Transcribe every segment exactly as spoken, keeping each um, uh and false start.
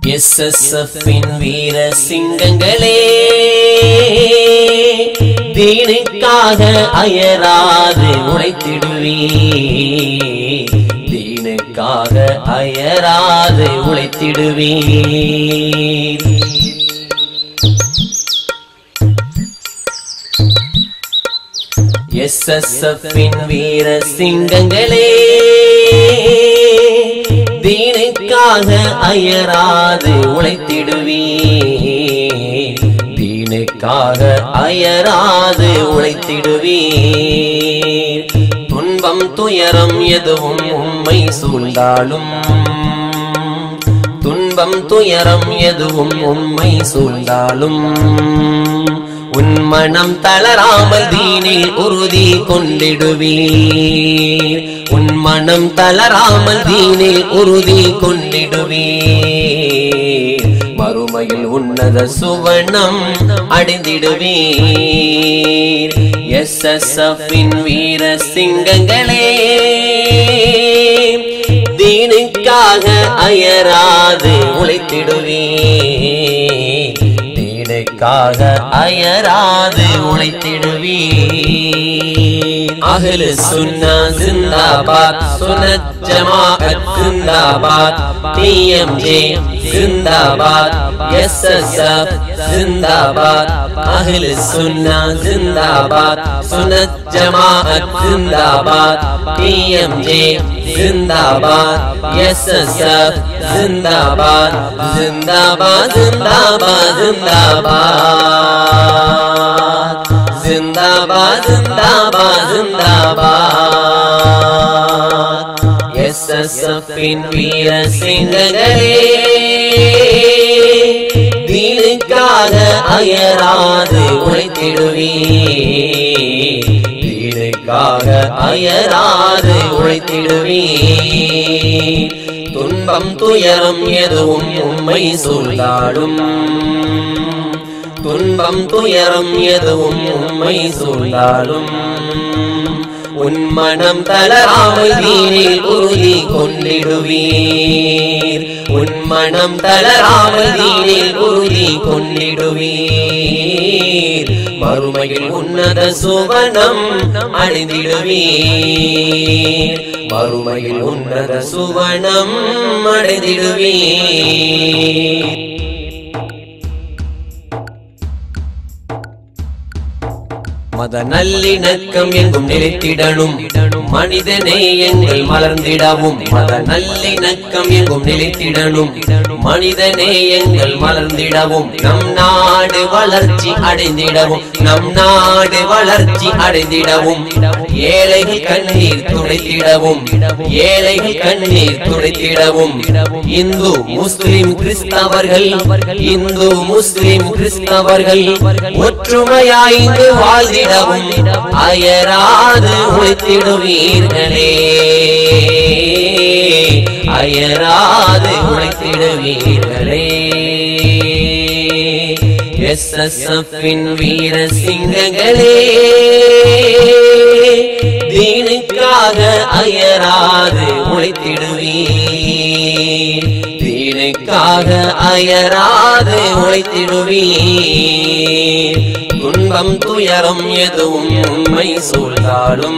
S S எஃப்-இன் வீர சிங்கங்களே, தீனுக்காக அயராது உழைத்திடுவீர், தீனுக்காக அயராது உழைத்திடுவீர். எஸ் எஸ் எஃப்-இன் வீர சிங்கங்களே, தீனுக்காக அயராது உழைத்திடுவீர், தீனுக்காக அயராது உழைத்திடுவீர். துன்பம் துயரம் எதுவும் உம்மை சூழ்ந்தாலும், துன்பம் துயரம் எதுவும் உம்மை சூழ்ந்தாலும், உன் மனம் தளராமல் தீனில் உறுதி கொண்டிடுவீர், உன் மனம் தளராமல் தீனில் உறுதி கொண்டிடுவீர். மறுமையில் உன்னத சுவனம் அடைந்திடுவீர். எஸ் எஸ் எஃப்-இன் வீர சிங்கங்களே, தீனுக்காக அயராது உழைத்திடுவீர், தீனுக்காக அயராது உழைத்திடுவீர். அஹ்லு சுன்னா ஜிந்தாபாத், சுன்னத் ஜமாஅத் ஜிந்தாபாத், டி எம் ஜே ஜிந்தாபாத், எஸ் எஸ் எஃப் ஜிந்தாபாத். அஹ்லு சுன்னா ஜிந்தாபாத், சுன்னத் ஜமாஅத் ஜிந்தாபாத், டி எம் ஜே ஜிந்தாபாத், எஸ் எஸ் எஃப் ஜிந்தாபாத், ஜிந்தாபாத் ஜிந்தாபாத் ஜிந்தாபாத், ஜிந்தாபாத் ஜிந்தாபாத் ஜிந்தாபாத். எஸ் எஸ் எஃப்-இன் வீர சிங்கங்களே, தீனுக்காக அயராது உழைத்திடுவீர், தீனுக்காக அயராது உழைத்திடுவீர். துன்பம் துயரம் எதுவும் உம்மை சூழ்ந்தாலும், துன்பம் துயரம் எதுவும் உம்மை சூழ்ந்தாலும், உன் மனம் தளராமல் தீனில் உறுதி கொண்டிடுவீர், உன் மனம் தளராமல் தீனில் உறுதி கொண்டிடுவீர். மறுமையில் உன்னத சுவனம் அடைந்திடுவீர், மறுமையில் உன்னத சுவனம் அடைந்திடுவீர். மத நல்லிணக்கம் எங்கும் நிலைத்திடணும், மனிதனே எங்கள் மலர்ந்திடவும். மத நல்லிணக்கம் எங்கும் நிலைத்திடணும், மனிதனே எங்கள் மலர்ந்திடவும். நம் நாடு வளர்ச்சி அடைந்திடவும், நம் நாடு வளர்ச்சி அடைந்திடவும். ஏழைகள் கண்ணீர் துடைத்திடவும், ஏழைகள் கண்ணீர் துடைத்திடவும். இந்து முஸ்லிம் கிறிஸ்தவர்கள், இந்து முஸ்லிம் கிறிஸ்தவர்கள் ஒற்றுமையாய்ந்து வாழ்ந்திட அயராது உழைத்திடுவீர்களே, அயராது உழைத்திடுவீர்களே. எஸ் எஸ் எஃப்-இன் வீர சிங்கங்களே, தீனுக்காக அயராது உழைத்திடுவீர், தீனுக்காக அயராது உழைத்திடுவீர். துன்பம் துயரம் எதுவும் உம்மை சூழ்ந்தாலும்,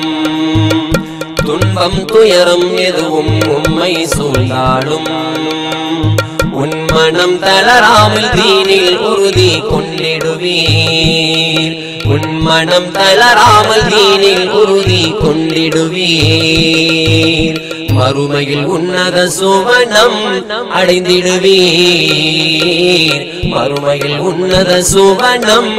துன்பம் துயரம் எதுவும் உம்மை சூழ்ந்தாலும், உன் மனம் தளராமல் தீனில் உறுதி கொண்டிடுவீர், உன் மனம் தளராமல் தீனில் உறுதி கொண்டிடுவீர். மறுமையில் உன்னத சுவனம் அடைந்திடுவீர், மறுமையில் உன்னத சுவனம்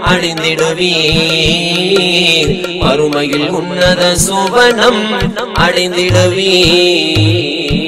அடைந்திடுவீர், மறுமையில் உன்னத சுவனம் அடைந்திடுவீர்.